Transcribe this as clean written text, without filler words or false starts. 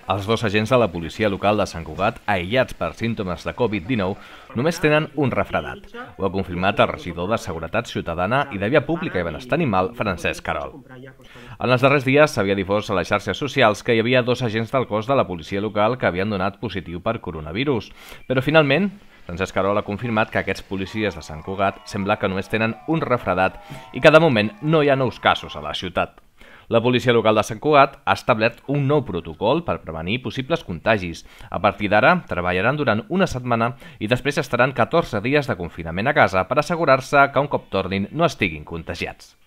Els dos agents de la policia local de Sant Cugat, aïllats per símptomes de Covid-19, només tenen un refredat. Ho ha confirmat el regidor de Seguretat Ciutadana i de Via Pública i Benestar Animal, Francesc Querol. En els darrers dies s'havia difós a les xarxes socials que hi havia dos agents del cos de la policia local que havien donat positiu per coronavirus. Però finalment, Francesc Querol ha confirmat que aquests policies de Sant Cugat sembla que només tenen un refredat i que de moment no hi ha nous casos a la ciutat. La policia local de Sant Cugat ha establert un nou protocol per prevenir possibles contagis. A partir d'ara, treballaran durant una setmana i després estaran 14 dies de confinament a casa per assegurar-se que un cop tornin no estiguin contagiats.